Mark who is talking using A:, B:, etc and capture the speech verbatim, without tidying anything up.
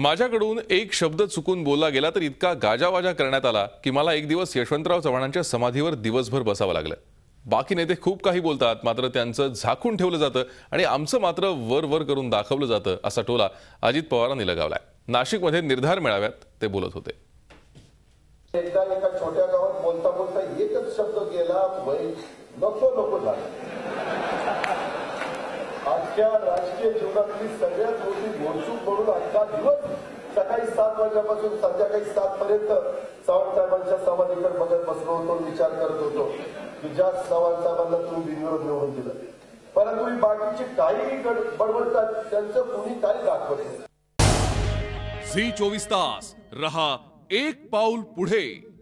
A: माझ्याकडून एक शब्द चुकून बोलला गेला तर इतका गाजावाजा करण्यात आला की मला एक दिवस यशवंतराव चव्हाणांच्या समाधीवर दिवसभर बसावं लागलं। बाकी नेते खूप काही बोलतात, मात्र त्यांचं झाकून ठेवलं जातं आणि आमचं मात्र वर वर करून दाखवलं जातं, असा टोला अजित पवारांनी लगावलाय। नाशिकमध्ये निर्धार मेळाव्यात ते बोलत होते।
B: एकदा एका छोट्या गावात बोलता बोलता एकच शब्द गेला, नको नको झाला। आजच्या राजकीय जीवनातली सगळ्यात मोठी घोडचूक म्हणून अख्खा दिवस सकाळी सात वाजल्यापासून संध्याकाळी सात पर्यंत चव्हाण साहेबांच्या समाधीकडे बघत बसलो होतो, विचार करत होतो की ज्या चव्हाण साहेबांना तुम्ही बिनविरोध निवडून दिलं, परंतु ही बाकीची काही बडबडतात त्यांचं कुणी काही दाखवत नाही।
C: झी चोवीस तास रहा एक पाऊल पुढे।